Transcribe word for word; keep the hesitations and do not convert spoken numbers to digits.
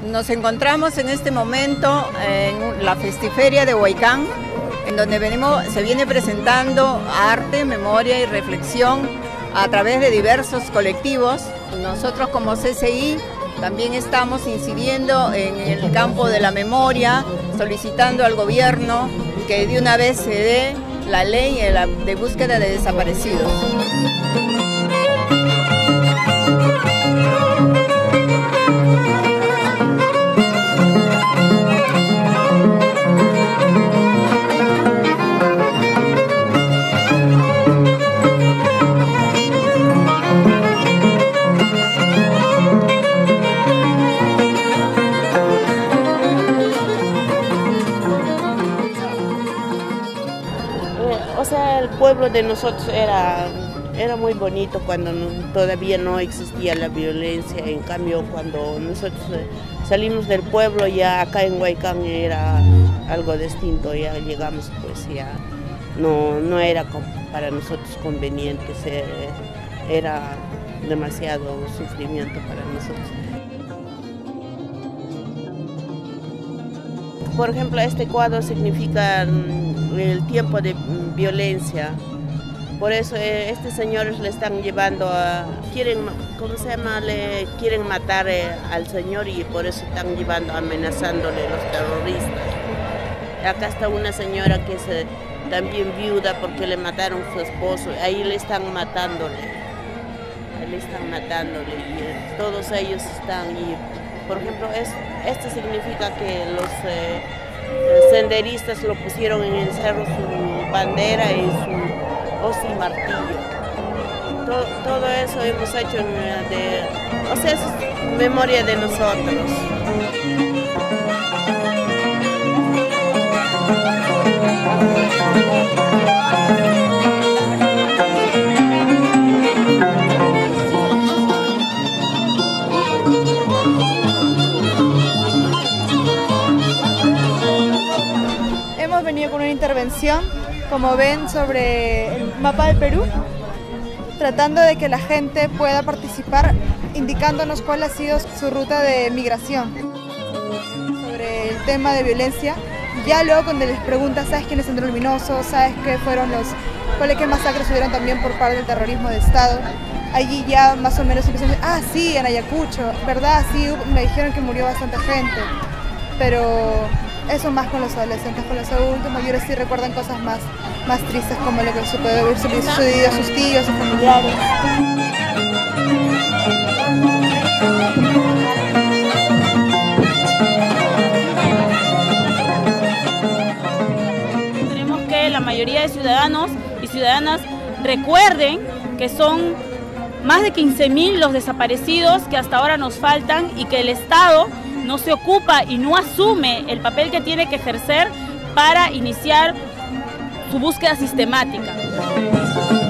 Nos encontramos en este momento en la Festiferia de Huaycán, en donde venimos, se viene presentando arte, memoria y reflexión a través de diversos colectivos. Nosotros como C C I también estamos incidiendo en el campo de la memoria, solicitando al gobierno que de una vez se dé la ley de búsqueda de desaparecidos. O sea, el pueblo de nosotros era, era muy bonito cuando no, todavía no existía la violencia. En cambio, cuando nosotros salimos del pueblo, ya acá en Huaycán era algo distinto. Ya llegamos, pues ya no, no era para nosotros conveniente, era demasiado sufrimiento para nosotros. Por ejemplo, este cuadro significa el tiempo de violencia. Por eso eh, estos señores le están llevando a, quieren, ¿cómo se llama? Le quieren matar eh, al señor y por eso están llevando, amenazándole los terroristas. Acá está una señora que es eh, también viuda porque le mataron a su esposo, ahí le están matándole, ahí le están matándole y eh, todos ellos están, y por ejemplo, es, esto significa que los eh, senderistas lo pusieron en el cerro su bandera y su hoz y martillo. Todo, todo eso hemos hecho, en, de, o sea, es memoria de nosotros. Hemos venido con una intervención, como ven, sobre el mapa del Perú, tratando de que la gente pueda participar, indicándonos cuál ha sido su ruta de migración. Sobre el tema de violencia, ya luego cuando les preguntas, ¿sabes quién es Sendero Luminoso? ¿Sabes qué fueron los, cuáles qué masacres hubieron también por parte del terrorismo de Estado? Allí ya más o menos empiezan a decir, ah, sí, en Ayacucho, ¿verdad? Sí, me dijeron que murió bastante gente, pero eso más con los adolescentes. Con los adultos mayores sí recuerdan cosas más, más tristes, como lo que se puede haber sucedido a sus tíos, sus familiares. Queremos que la mayoría de ciudadanos y ciudadanas recuerden que son más de quince mil los desaparecidos que hasta ahora nos faltan y que el Estado no se ocupa y no asume el papel que tiene que ejercer para iniciar su búsqueda sistemática.